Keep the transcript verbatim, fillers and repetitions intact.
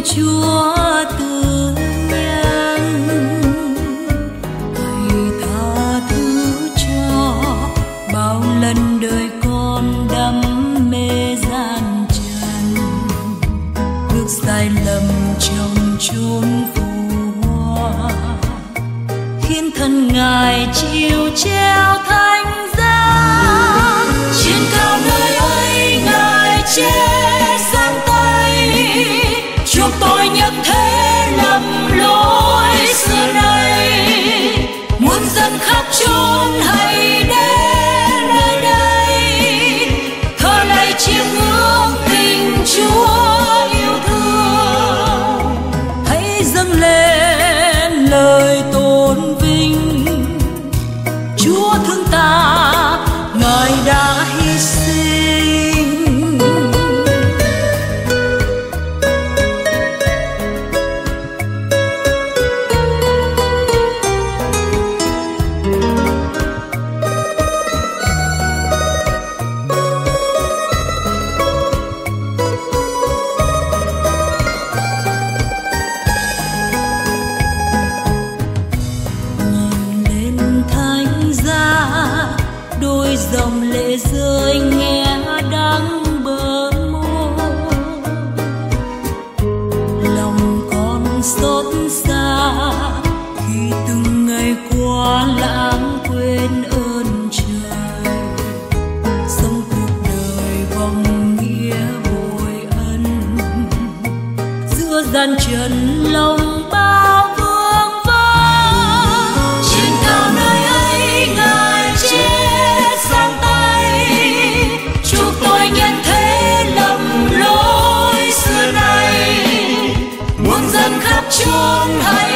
Chúa từ nhân, Thầy tha thứ cho bao lần đời con đắm mê gian trần, bước sai lầm trong chốn phù hoa, khiến thân Ngài chịu treo thánh giá. Trên cao nơi ấy Ngài che sang tay, chuộc tôi nhận thế lầm lỗi xưa nay. Muôn dân khắp chốn hãy đến nơi đây, thở lạy chiêm ngưỡng tình Chúa yêu thương. Hãy dâng lên lời tôn vinh Chúa thương ta, Ngài đã hy sinh. Nhìn lên thánh giá, đôi dòng lệ rơi nghe đắng bờ môi. Lòng con xót xa khi từng ngày qua lãng quên ơn trời. Sống cuộc đời vòng nghĩa bội ân, giữa gian trần lòng bao vương vấn. Trên cao nơi ấy Ngài che sang tay, chuộc tôi nhận thế lầm lỗi xưa nay. Muôn dân khắp chốn hãy